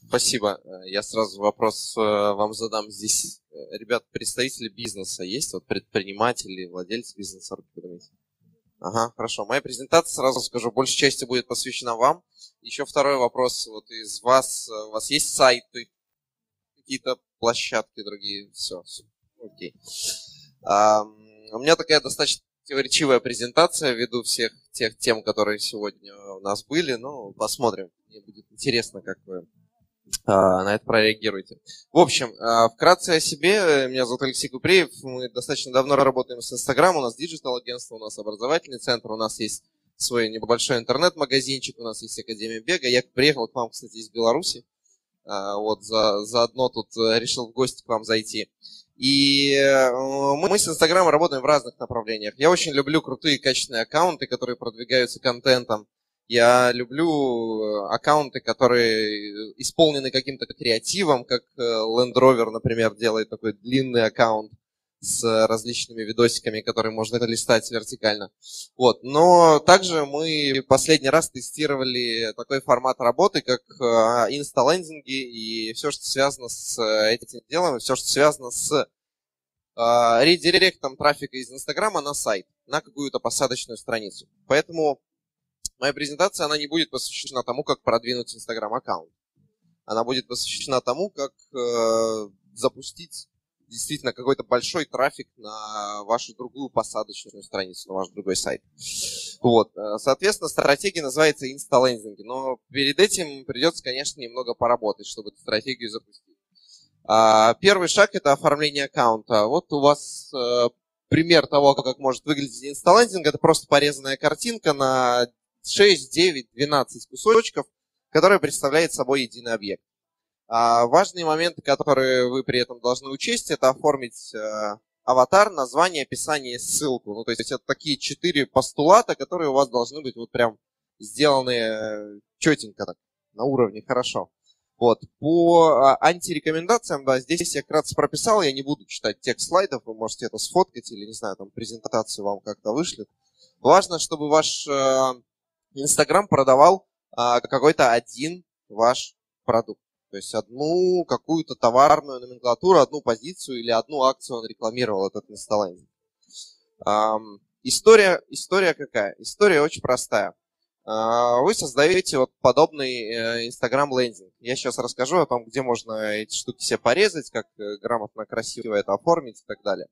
Спасибо. Я сразу вопрос вам задам. Здесь, ребят, представители бизнеса есть? Вот предприниматели, владельцы бизнеса? Ага, хорошо. Моя презентация, сразу скажу, большей части будет посвящена вам. Еще второй вопрос. Вот из вас, у вас есть сайты, какие-то площадки другие? Все, окей. У меня такая достаточно противоречивая презентация ввиду всех тех тем, которые сегодня у нас были. Ну, посмотрим. Мне будет интересно, как вы на это прореагируйте. В общем, вкратце о себе. Меня зовут Алексей Купреев. Мы достаточно давно работаем с Инстаграм. У нас диджитал-агентство, у нас образовательный центр, у нас есть свой небольшой интернет-магазинчик, у нас есть Академия бега. Я приехал к вам, кстати, из Беларуси. Вот, заодно тут решил в гости к вам зайти. И мы с Инстаграмом работаем в разных направлениях. Я очень люблю крутые качественные аккаунты, которые продвигаются контентом. Я люблю аккаунты, которые исполнены каким-то креативом, как Land Rover, например, делает такой длинный аккаунт с различными видосиками, которые можно листать вертикально. Вот. Но также мы последний раз тестировали такой формат работы, как инсталендинги и все, что связано с этим делом, все, что связано с редиректом трафика из Инстаграма на сайт, на какую-то посадочную страницу. Поэтому моя презентация, она не будет посвящена тому, как продвинуть Инстаграм-аккаунт. Она будет посвящена тому, как запустить действительно какой-то большой трафик на вашу другую посадочную страницу, на ваш другой сайт. Вот. Соответственно, стратегия называется инсталендинги, но перед этим придется, конечно, немного поработать, чтобы эту стратегию запустить. Первый шаг – это оформление аккаунта. Вот у вас пример того, как может выглядеть инсталендинг. Это просто порезанная картинка на 6, 9, 12 кусочков, которые представляют собой единый объект. Важные моменты, которые вы при этом должны учесть, это оформить аватар, название, описание и ссылку. Ну, то есть это такие 4 постулата, которые у вас должны быть вот прям сделаны четенько так, на уровне, хорошо. Вот. По антирекомендациям, да, здесь я вкратце прописал, я не буду читать текст слайдов, вы можете это сфоткать или, не знаю, там презентацию вам как-то вышлют. Важно, чтобы ваш Инстаграм продавал какой-то один ваш продукт. То есть одну какую-то товарную номенклатуру, одну позицию или одну акцию он рекламировал, этот инсталендинг. История какая? История очень простая. Вы создаете вот подобный Инстаграм-лендинг. Я сейчас расскажу о том, где можно эти штуки себе порезать, как грамотно, красиво это оформить и так далее.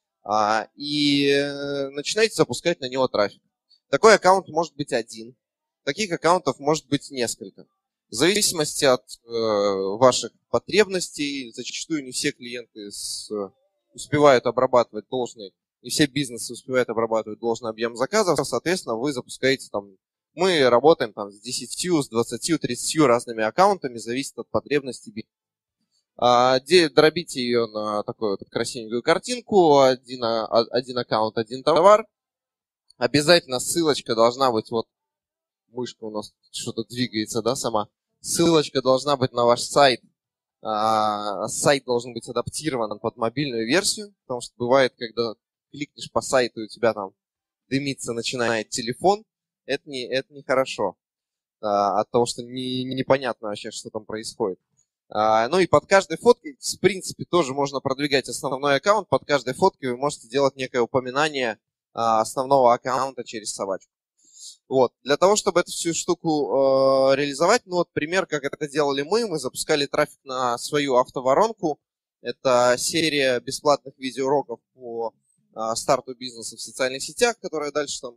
И начинаете запускать на него трафик. Такой аккаунт может быть один. Таких аккаунтов может быть несколько. В зависимости от ваших потребностей, зачастую не все клиенты успевают обрабатывать должный, не все бизнесы успевают обрабатывать должный объем заказов, соответственно, вы запускаете там, мы работаем там с 10, с 20, 30 разными аккаунтами, зависит от потребностей бизнеса. Дробите ее на такую вот красивенькую картинку, один аккаунт, один товар. Обязательно ссылочка должна быть, вот мышка у нас что-то двигается, да, сама. Ссылочка должна быть на ваш сайт. Сайт должен быть адаптирован под мобильную версию, потому что бывает, когда кликнешь по сайту, и у тебя там дымиться начинает телефон, это не хорошо. От того, что непонятно вообще, что там происходит. Ну и под каждой фоткой, в принципе, тоже можно продвигать основной аккаунт. Под каждой фоткой вы можете делать некое упоминание основного аккаунта через собачку. Вот. Для того, чтобы эту всю штуку реализовать, ну вот пример, как это делали мы запускали трафик на свою автоворонку. Это серия бесплатных видеоуроков по старту бизнеса в социальных сетях, которая дальше там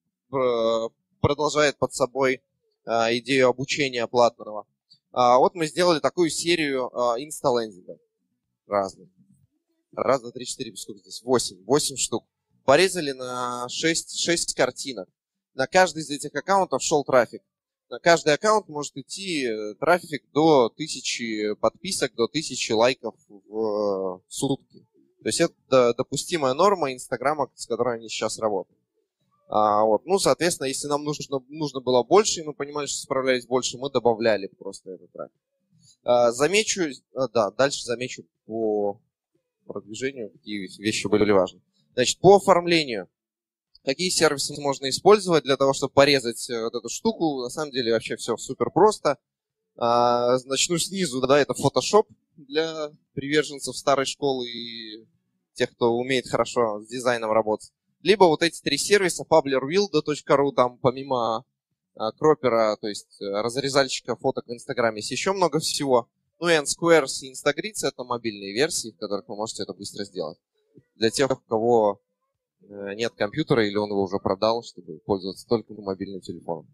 продолжает под собой идею обучения платного. Вот мы сделали такую серию инсталендингов разных. Раз, два, три, четыре, сколько здесь? 8 штук. Порезали на 6 картинок. На каждый из этих аккаунтов шел трафик. На каждый аккаунт может идти трафик до 1000 подписок, до 1000 лайков в сутки. То есть это допустимая норма Инстаграма, с которой они сейчас работают. Вот. Ну, соответственно, если нам нужно было больше, и мы понимали, что справлялись больше, мы добавляли просто этот трафик. Замечу, да, дальше замечу по продвижению, какие вещи были важны. Значит, по оформлению. Какие сервисы можно использовать для того, чтобы порезать вот эту штуку? На самом деле вообще все супер просто. Начну снизу, да, это Photoshop для приверженцев старой школы и тех, кто умеет хорошо с дизайном работать. Либо вот эти три сервиса, pablerwilda.ru, там помимо кропера, то есть разрезальщика фоток в Инстаграме, есть еще много всего. Ну и N-Squares и Instagrid — это мобильные версии, в которых вы можете это быстро сделать. Для тех, у кого нет компьютера или он его уже продал, чтобы пользоваться только мобильным телефоном.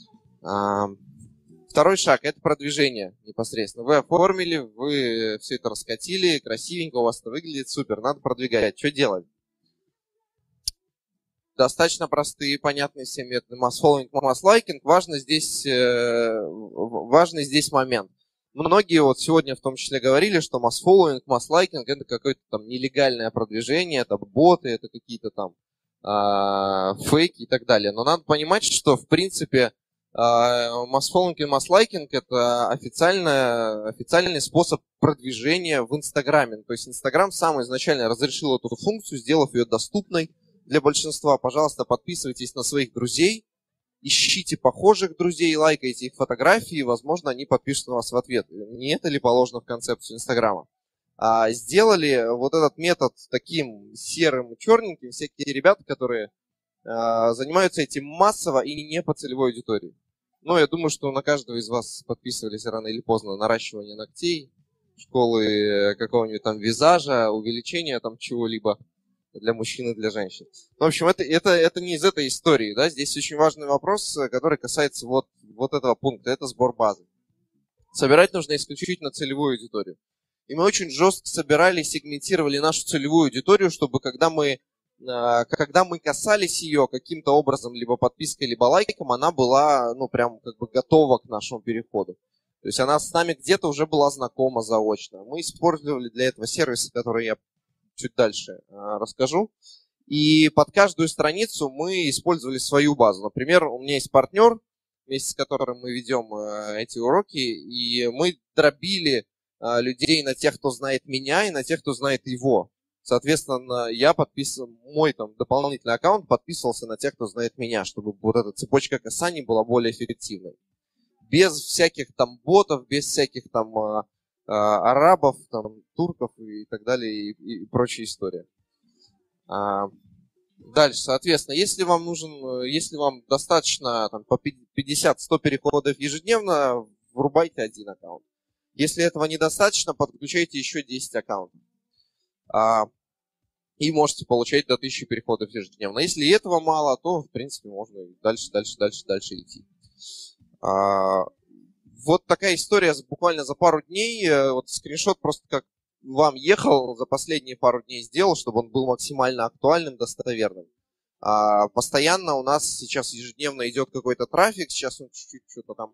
Второй шаг — это продвижение непосредственно. Вы оформили, вы все это раскатили, красивенько, у вас это выглядит супер, надо продвигать. Что делать? Достаточно простые, понятные все методы. Mass-following, mass-liking. Важный здесь момент. Многие вот сегодня в том числе говорили, что mass-following, mass-liking — это какое-то там нелегальное продвижение, это боты, это какие-то там фейки и так далее. Но надо понимать, что в принципе mass-following и mass-liking — это официальный способ продвижения в Инстаграме. То есть Инстаграм сам изначально разрешил эту функцию, сделав ее доступной для большинства. Пожалуйста, подписывайтесь на своих друзей, ищите похожих друзей, лайкайте их фотографии, возможно, они подпишутся на вас в ответ. Не это ли положено в концепцию Инстаграма? Сделали вот этот метод таким серым, черненьким всякие ребята, которые занимаются этим массово и не по целевой аудитории. Ну, я думаю, что на каждого из вас подписывались рано или поздно наращивание ногтей, школы какого-нибудь там визажа, увеличения там чего-либо для мужчин и для женщин. В общем, это не из этой истории, да, здесь очень важный вопрос, который касается вот этого пункта, это сбор базы. Собирать нужно исключительно целевую аудиторию. И мы очень жестко собирали, сегментировали нашу целевую аудиторию, чтобы когда мы касались ее каким-то образом, либо подпиской, либо лайком, она была, ну, прям как бы готова к нашему переходу. То есть она с нами где-то уже была знакома заочно. Мы использовали для этого сервисы, которые я чуть дальше расскажу. И под каждую страницу мы использовали свою базу. Например, у меня есть партнер, вместе с которым мы ведем эти уроки, и мы дробили людей на тех, кто знает меня, и на тех, кто знает его. Соответственно, мой там дополнительный аккаунт подписывался на тех, кто знает меня, чтобы вот эта цепочка касаний была более эффективной. Без всяких там ботов, без всяких там арабов, там, турков и так далее, и прочая история. Дальше, соответственно, если вам достаточно там, по 50-100 переходов ежедневно, врубайте один аккаунт. Если этого недостаточно, подключайте еще 10 аккаунтов. И можете получать до 1000 переходов ежедневно. Если и этого мало, то, в принципе, можно дальше идти. Вот такая история буквально за пару дней. Вот скриншот просто как вам ехал, за последние пару дней сделал, чтобы он был максимально актуальным, достоверным. Постоянно у нас сейчас ежедневно идет какой-то трафик. Сейчас он чуть-чуть что-то там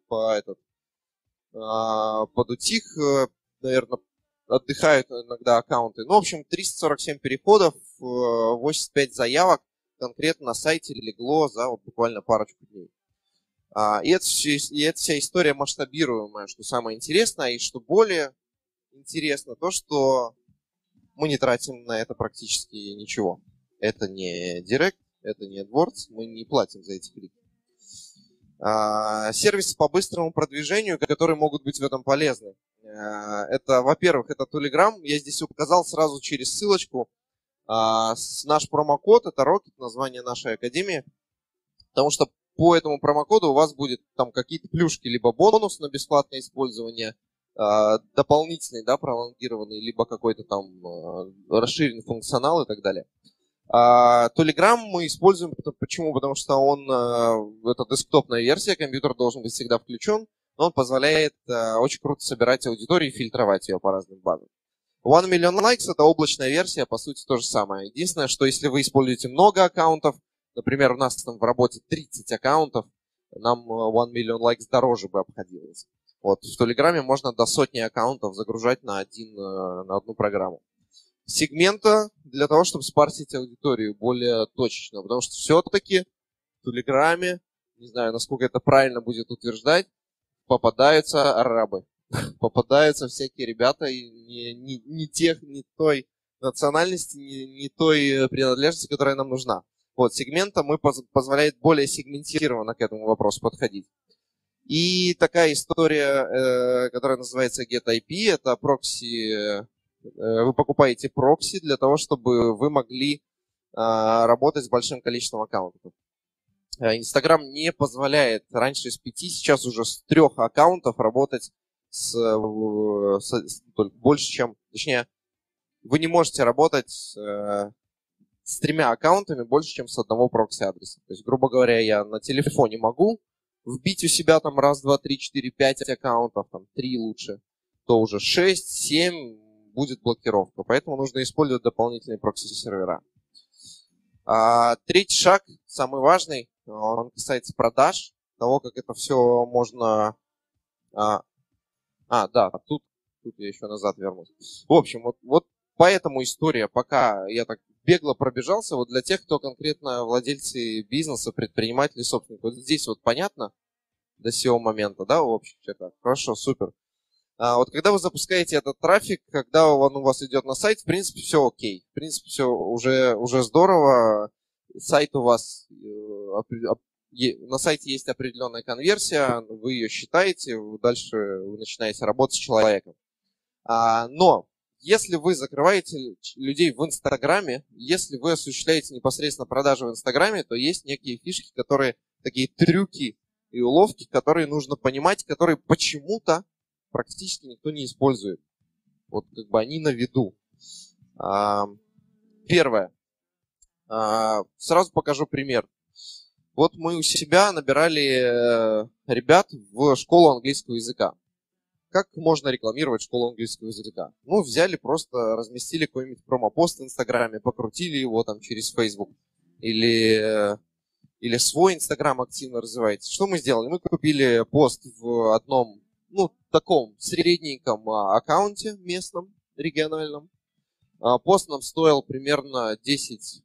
подутих, наверное, отдыхают иногда аккаунты. Ну, в общем, 347 переходов, 85 заявок конкретно на сайте легло за вот буквально парочку дней. И это вся история масштабируемая, что самое интересное. И что более интересно, то, что мы не тратим на это практически ничего. Это не Директ, это не AdWords, мы не платим за эти клики. Сервисы по быстрому продвижению, которые могут быть в этом полезны. Это, во-первых, это Telegram. Я здесь указал сразу через ссылочку наш промокод, это Rocket, название нашей академии. Потому что по этому промокоду у вас будет там какие-то плюшки, либо бонус на бесплатное использование, дополнительный, да, пролонгированный, либо какой-то там расширенный функционал и так далее. Telegram мы используем, почему? Потому что это десктопная версия, компьютер должен быть всегда включен, но он позволяет очень круто собирать аудиторию и фильтровать ее по разным базам. 1 Million Likes — это облачная версия, по сути, то же самое. Единственное, что если вы используете много аккаунтов, например, у нас там в работе 30 аккаунтов, нам 1 Million Likes дороже бы обходилось. Вот, в Телеграме можно до 100 аккаунтов загружать на одну программу. Сегмента для того, чтобы спарсить аудиторию более точечно. Потому что все-таки в Телеграме, не знаю, насколько это правильно будет утверждать, попадаются арабы. Попадаются всякие ребята не той национальности, не той принадлежности, которая нам нужна. Вот, сегмента позволяет более сегментированно к этому вопросу подходить. И такая история, которая называется GetIP, это прокси. Вы покупаете прокси для того, чтобы вы могли работать с большим количеством аккаунтов. Инстаграм не позволяет раньше с 5, сейчас уже с 3 аккаунтов работать с больше, чем... Точнее, вы не можете работать с 3 аккаунтами больше, чем с одного прокси-адреса. То есть, грубо говоря, я на телефоне могу вбить у себя там раз, два, три, четыре, 5 аккаунтов, там 3 лучше, то уже 6, 7 будет блокировка. Поэтому нужно использовать дополнительные прокси-сервера. Третий шаг, самый важный, он касается продаж, того, как это все можно... Да, тут я еще назад вернусь. В общем, вот поэтому история, пока я так бегло пробежался, вот для тех, кто конкретно владельцы бизнеса, предприниматели, собственники, вот здесь вот понятно до сего момента, да, в общем, чертах? Хорошо, супер. Вот когда вы запускаете этот трафик, когда он у вас идет на сайт, в принципе, все окей. В принципе, все уже здорово. Сайт у вас, на сайте есть определенная конверсия, вы ее считаете, дальше вы начинаете работать с человеком. Но если вы закрываете людей в Инстаграме, если вы осуществляете непосредственно продажи в Инстаграме, то есть некие фишки, которые, такие трюки и уловки, которые нужно понимать, которые почему-то практически никто не использует. Вот как бы они на виду. Первое. Сразу покажу пример. Вот мы у себя набирали ребят в школу английского языка. Как можно рекламировать школу английского языка? Ну, взяли, просто разместили какой-нибудь промопост в Инстаграме, покрутили его там через Facebook. Или свой Инстаграм активно развиваете. Что мы сделали? Мы купили пост в одном, таком средненьком аккаунте местном, региональном. Пост нам стоил примерно $10.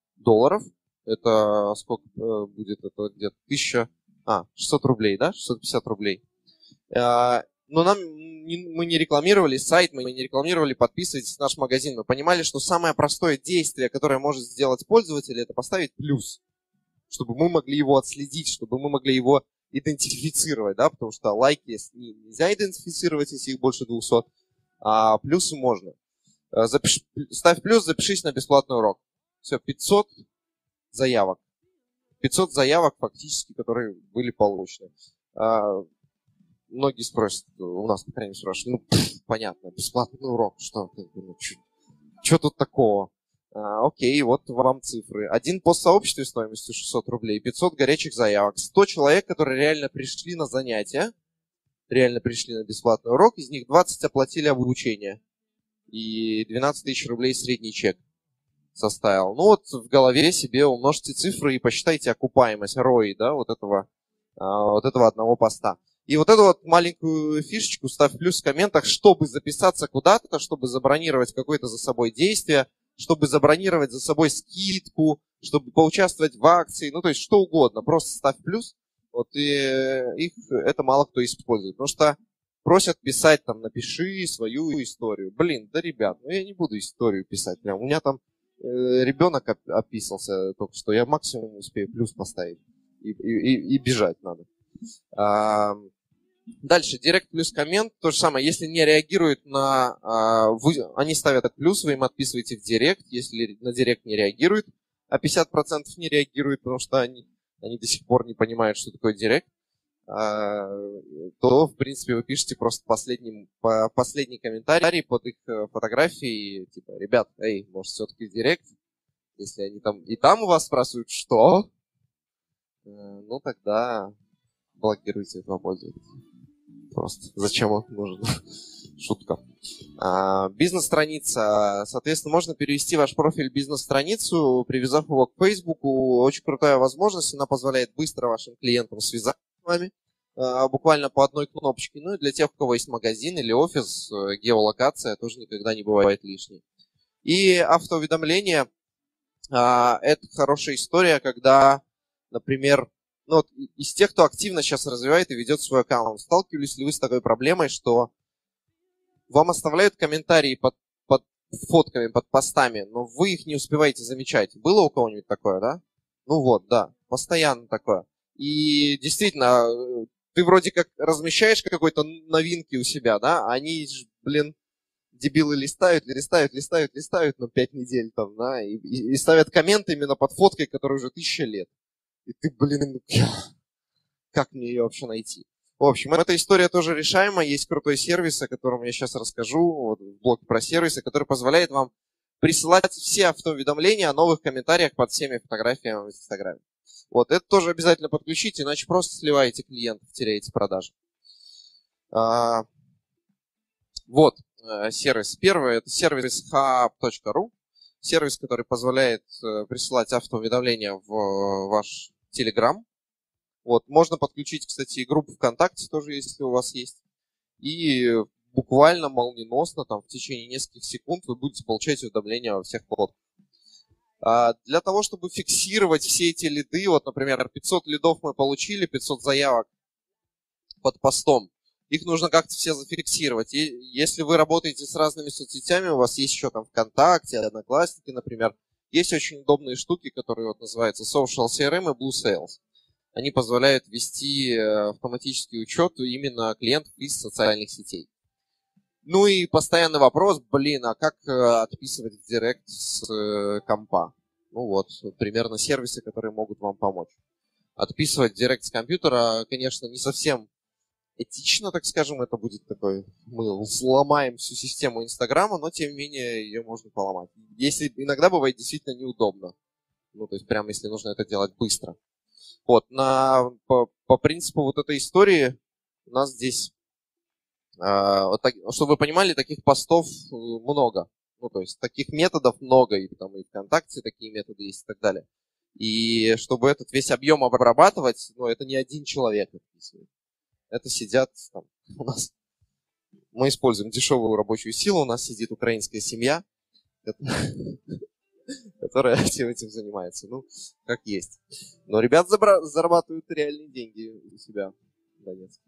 Это сколько будет? Это где-то 600 рублей, да? 650 рублей. Но мы не рекламировали сайт, мы не рекламировали, подписывайтесь на наш магазин. Мы понимали, что самое простое действие, которое может сделать пользователь, это поставить плюс, чтобы мы могли его отследить, чтобы мы могли его идентифицировать, да, потому что лайки нельзя идентифицировать, если их больше 200, а плюсы можно. Ставь плюс, запишись на бесплатный урок. Все, 500 заявок. 500 заявок фактически, которые были получены. Многие спросят, у нас, по крайней мере, спрашивают, понятно, бесплатный урок, что тут такого? Окей, вот вам цифры. Один пост в сообществе стоимостью 600 рублей, 500 горячих заявок, 100 человек, которые реально пришли на занятия, реально пришли на бесплатный урок, из них 20 оплатили обучение. И 12 тысяч рублей средний чек составил. Ну вот в голове себе умножьте цифры и посчитайте окупаемость ROI, да, вот этого одного поста. И вот эту вот маленькую фишечку ставь плюс в комментах, чтобы записаться куда-то, чтобы забронировать какое-то за собой действие, чтобы забронировать за собой скидку, чтобы поучаствовать в акции, то есть что угодно, просто ставь плюс. Вот и их это мало кто использует, потому что просят писать там, напиши свою историю. Да, ребят, я не буду историю писать. Прям. У меня там ребенок описался только что, я максимум успею плюс поставить и бежать надо. Дальше, директ плюс коммент, то же самое, если не реагирует они ставят плюс, вы им отписываете в директ, если на директ не реагирует, а 50% не реагирует, потому что они до сих пор не понимают, что такое директ, то, в принципе, вы пишете просто последний комментарий под их фотографией, типа, ребят, может, все-таки директ, если они там и там у вас спрашивают, что, тогда блокируйте этого пользователя. Просто. Зачем он нужен? Шутка. Бизнес-страница. Соответственно, можно перевести ваш профиль в бизнес-страницу, привязав его к Facebook. Очень крутая возможность. Она позволяет быстро вашим клиентам связаться с вами. Буквально по одной кнопочке. Ну и для тех, у кого есть магазин или офис, геолокация тоже никогда не бывает лишней. И автоуведомления. Это хорошая история, когда, например, из тех, кто активно сейчас развивает и ведет свой аккаунт, сталкивались ли вы с такой проблемой, что вам оставляют комментарии под фотками, под постами, но вы их не успеваете замечать? Было у кого-нибудь такое, да? Да, постоянно такое. И действительно, ты вроде как размещаешь какой-то новинки у себя, да, а они, блин, дебилы листают, на 5 недель там, да, и ставят комменты именно под фоткой, которой уже 1000 лет. И ты, блин, как мне ее вообще найти? В общем, эта история тоже решаема. Есть крутой сервис, о котором я сейчас расскажу, вот, блог про сервисы, который позволяет вам присылать все автоуведомления о новых комментариях под всеми фотографиями в Инстаграме. Вот, это тоже обязательно подключите, иначе просто сливаете клиентов, теряете продажи. Вот, сервис. Первый – это сервис hub.ru. Сервис, который позволяет присылать автоуведомления в ваш Telegram. Вот, можно подключить, кстати, и группу ВКонтакте тоже, если у вас есть. И буквально молниеносно, там, в течение нескольких секунд вы будете получать уведомления во всех платформах. Для того, чтобы фиксировать все эти лиды, вот, например, 500 лидов мы получили, 500 заявок под постом. Их нужно как-то все зафиксировать. И если вы работаете с разными соцсетями, у вас есть еще там ВКонтакте, Одноклассники, например, есть очень удобные штуки, которые вот называются Social CRM и Blue Sales. Они позволяют вести автоматический учет именно клиентов из социальных сетей. Ну и постоянный вопрос, блин, а как отписывать в Директ с компа? Ну вот, примерно сервисы, которые могут вам помочь. Отписывать в Директ с компьютера, конечно, не совсем этично, так скажем, это будет такой, мы взломаем всю систему Инстаграма, но тем не менее ее можно поломать. Если иногда бывает действительно неудобно. Ну, то есть прямо если нужно это делать быстро. Вот, по принципу вот этой истории у нас здесь, вот так, чтобы вы понимали, таких постов много. Ну, то есть таких методов много, и там и ВКонтакте такие методы есть и так далее. И чтобы этот весь объем обрабатывать, ну, это не один человек отписывает. Это сидят там у нас. Мы используем дешевую рабочую силу, у нас сидит украинская семья, которая всем этим занимается. Ну, как есть. Но ребят зарабатывают реальные деньги у себя в Донецке.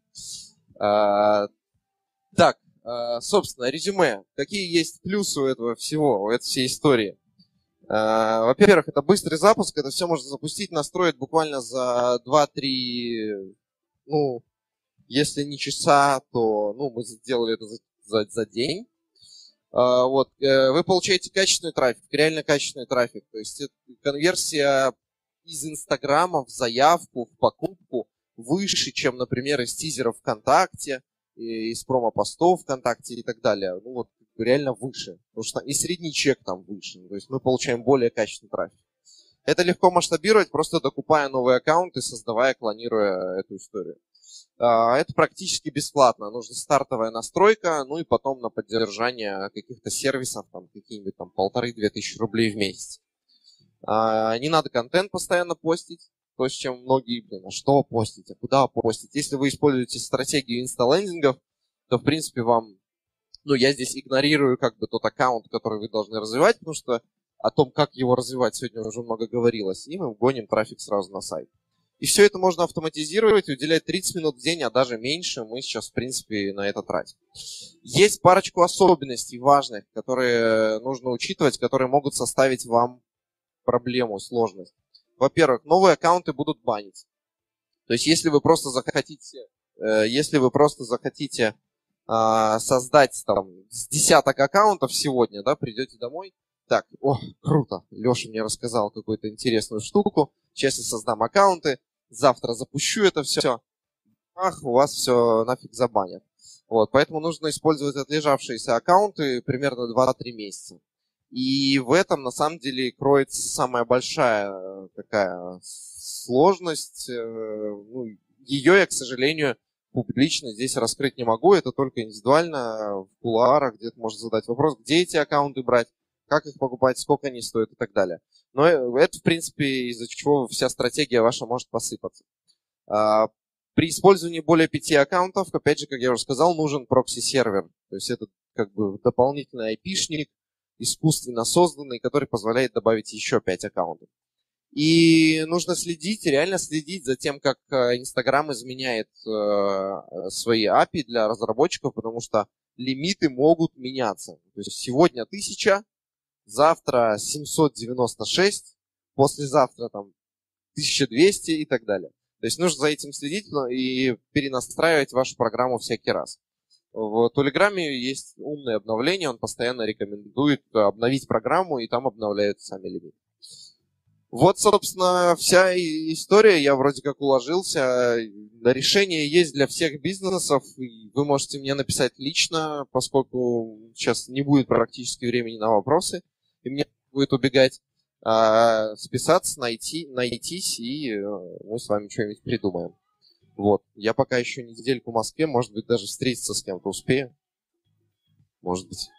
Так, собственно, резюме. Какие есть плюсы у этого всего, у этой всей истории? Во-первых, это быстрый запуск. Это все можно запустить, настроить буквально за 2-3, ну, если не часа, то, ну, мы сделали это за день. Вот, вы получаете качественный трафик, реально качественный трафик. То есть конверсия из Инстаграма в заявку, в покупку выше, чем, например, из тизеров ВКонтакте, из промо-постов ВКонтакте и так далее. Ну вот, реально выше. Потому что и средний чек там выше. То есть мы получаем более качественный трафик. Это легко масштабировать, просто докупая новый аккаунт и создавая, клонируя эту историю. Это практически бесплатно. Нужна стартовая настройка, ну и потом на поддержание каких-то сервисов, там какие-нибудь там 1500-2000 рублей в месяц. Не надо контент постоянно постить, то, с чем многие, блин, а что постить, а куда постить. Если вы используете стратегию инсталендингов, то, в принципе, вам, ну, я здесь игнорирую как бы тот аккаунт, который вы должны развивать, потому что о том, как его развивать, сегодня уже много говорилось, и мы гоним трафик сразу на сайт. И все это можно автоматизировать, уделять 30 минут в день, а даже меньше мы сейчас, в принципе, на это тратим. Есть парочку особенностей важных, которые нужно учитывать, которые могут составить вам проблему, сложность. Во-первых, новые аккаунты будут банить. То есть, если вы просто захотите создать там с десяток аккаунтов сегодня, да, придете домой, так, круто, Леша мне рассказал какую-то интересную штуку, сейчас я создам аккаунты, завтра запущу это все, у вас все нафиг забанят. Вот, поэтому нужно использовать отлежавшиеся аккаунты примерно 2-3 месяца. И в этом, на самом деле, кроется самая большая такая сложность. Ну, ее я, к сожалению, публично здесь раскрыть не могу. Это только индивидуально, в кулуарах, где-то можно задать вопрос, где эти аккаунты брать, как их покупать, сколько они стоят и так далее. Но это, в принципе, из-за чего вся стратегия ваша может посыпаться. При использовании более 5 аккаунтов, опять же, как я уже сказал, нужен прокси-сервер. То есть это как бы дополнительный IP-шник, искусственно созданный, который позволяет добавить еще 5 аккаунтов. И нужно следить, реально следить за тем, как Instagram изменяет свои API для разработчиков, потому что лимиты могут меняться. То есть сегодня 1000, завтра 796, послезавтра там 1200 и так далее. То есть нужно за этим следить и перенастраивать вашу программу всякий раз. В Телеграме есть умное обновление, он постоянно рекомендует обновить программу, и там обновляются сами лимиты. Вот, собственно, вся история. Я вроде как уложился. Решение есть для всех бизнесов. И вы можете мне написать лично, поскольку сейчас не будет практически времени на вопросы, и мне будет убегать. Списаться, найтись, и мы с вами что-нибудь придумаем. Вот. Я пока еще недельку в Москве, может быть, даже встретиться с кем-то успею. Может быть.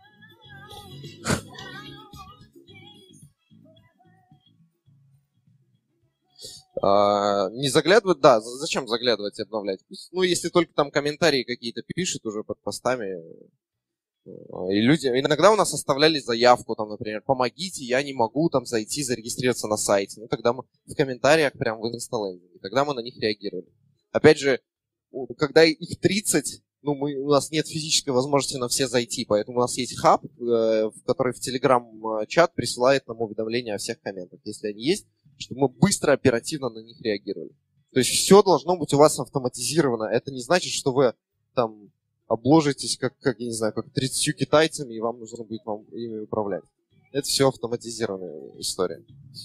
Не заглядывать, да, зачем заглядывать и обновлять? Ну, если только там комментарии какие-то пишут уже под постами. И люди, иногда у нас оставляли заявку, там, например, помогите, я не могу там зайти, зарегистрироваться на сайте. Ну, тогда мы в комментариях прям в инсталлендинге, тогда мы на них реагировали. Опять же, когда их 30, ну, у нас нет физической возможности на все зайти, поэтому у нас есть хаб, который в Telegram-чат присылает нам уведомления о всех комментах, если они есть, чтобы мы быстро, оперативно на них реагировали. То есть все должно быть у вас автоматизировано. Это не значит, что вы там обложитесь, как я не знаю, как 30 китайцами, и вам нужно будет ими управлять. Это все автоматизированная история.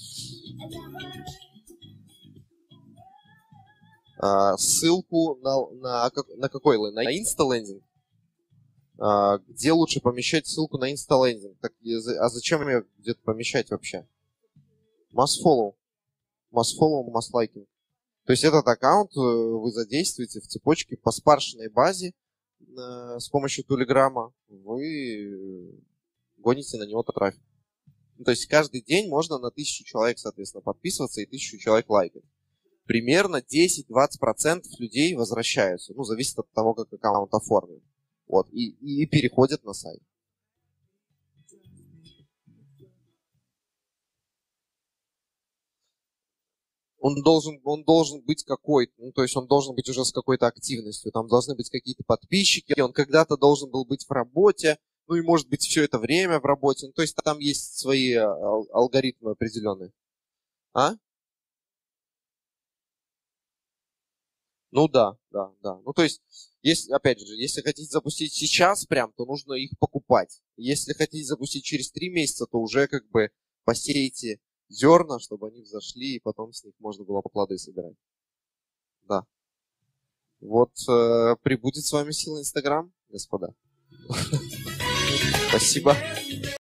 Ссылку на какой лендинг? На инсталендинг? Где лучше помещать ссылку на инсталендинг? А зачем ее где-то помещать вообще? Must follow, must liking. То есть этот аккаунт вы задействуете в цепочке по спаршенной базе с помощью Телеграма. Вы гоните на него трафик. То есть каждый день можно на 1000 человек, соответственно, подписываться и 1000 человек лайкать. Примерно 10-20% людей возвращаются. Ну, зависит от того, как аккаунт оформлен. Вот. И переходят на сайт. Он должен быть какой-то, ну, то есть он должен быть уже с какой-то активностью. Там должны быть какие-то подписчики. Он когда-то должен был быть в работе. Ну и может быть все это время в работе. Ну, то есть там есть свои алгоритмы определенные. Ну да. Ну то есть, опять же, если хотите запустить сейчас прям, то нужно их покупать. Если хотите запустить через 3 месяца, то уже как бы посеете зерна, чтобы они взошли, и потом с них можно было плоды собирать. Да. Вот прибудет с вами сила Инстаграм, господа. Спасибо.